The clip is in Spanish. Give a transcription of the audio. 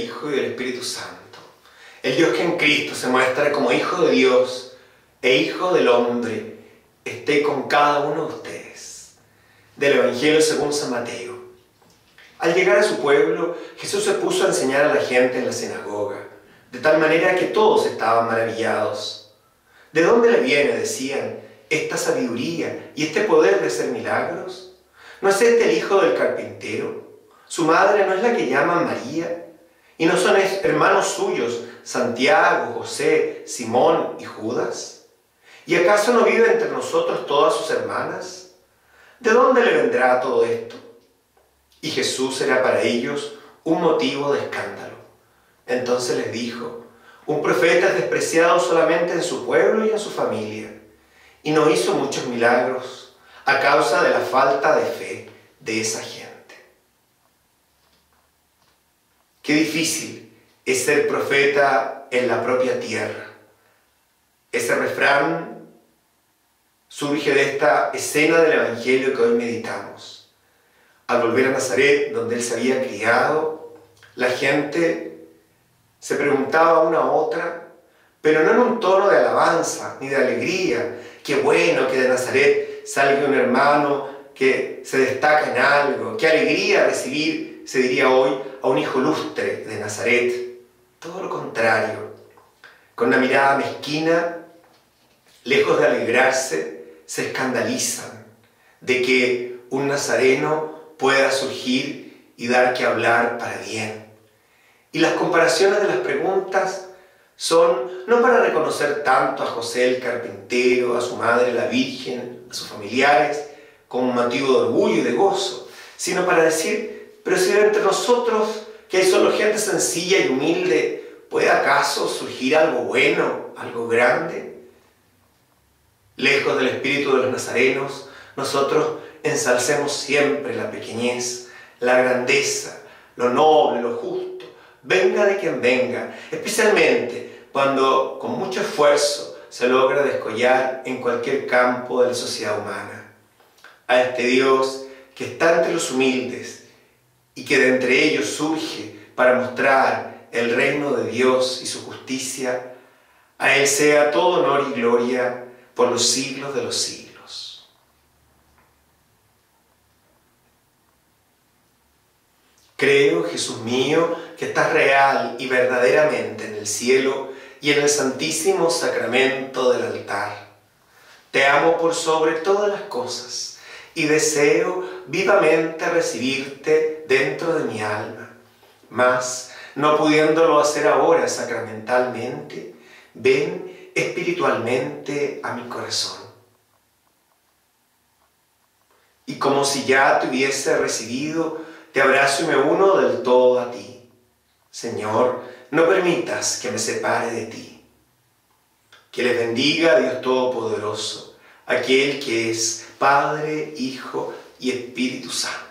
Hijo y del Espíritu Santo. El Dios que en Cristo se muestra como Hijo de Dios e Hijo del hombre, esté con cada uno de ustedes. Del Evangelio según San Mateo. Al llegar a su pueblo, Jesús se puso a enseñar a la gente en la sinagoga, de tal manera que todos estaban maravillados. ¿De dónde le viene, decían, esta sabiduría y este poder de hacer milagros? ¿No es este el hijo del carpintero? ¿Su madre no es la que llaman María? ¿Y no son hermanos suyos Santiago, José, Simón y Judas? ¿Y acaso no vive entre nosotros todas sus hermanas? ¿De dónde le vendrá todo esto? Y Jesús era para ellos un motivo de escándalo. Entonces les dijo: un profeta es despreciado solamente en su pueblo y en su familia, y no hizo muchos milagros a causa de la falta de fe de esa gente. Qué difícil es ser profeta en la propia tierra. Ese refrán surge de esta escena del Evangelio que hoy meditamos. Al volver a Nazaret, donde él se había criado, la gente se preguntaba una a otra, pero no en un tono de alabanza ni de alegría. Qué bueno que de Nazaret salga un hermano que se destaca en algo. Qué alegría recibir, se diría hoy, a un hijo lustre de Nazaret. Todo lo contrario. Con una mirada mezquina, lejos de alegrarse, se escandalizan de que un nazareno pueda surgir y dar que hablar para bien. Y las comparaciones de las preguntas son no para reconocer tanto a José el carpintero, a su madre la Virgen, a sus familiares, como motivo de orgullo y de gozo, sino para decir: pero si entre nosotros, que hay solo gente sencilla y humilde, ¿puede acaso surgir algo bueno, algo grande? Lejos del espíritu de los nazarenos, nosotros ensalcemos siempre la pequeñez, la grandeza, lo noble, lo justo, venga de quien venga, especialmente cuando con mucho esfuerzo se logra descollar en cualquier campo de la sociedad humana. A este Dios que está entre los humildes y que de entre ellos surge para mostrar el reino de Dios y su justicia, a Él sea todo honor y gloria por los siglos de los siglos. Creo, Jesús mío, que estás real y verdaderamente en el cielo y en el santísimo sacramento del altar. Te amo por sobre todas las cosas y deseo vivamente recibirte dentro de mi alma. Mas, no pudiéndolo hacer ahora sacramentalmente, ven espiritualmente a mi corazón. Y como si ya te hubiese recibido, te abrazo y me uno del todo a ti. Señor, no permitas que me separe de ti. Que les bendiga Dios Todopoderoso, aquel que es Padre, Hijo y Espíritu Santo.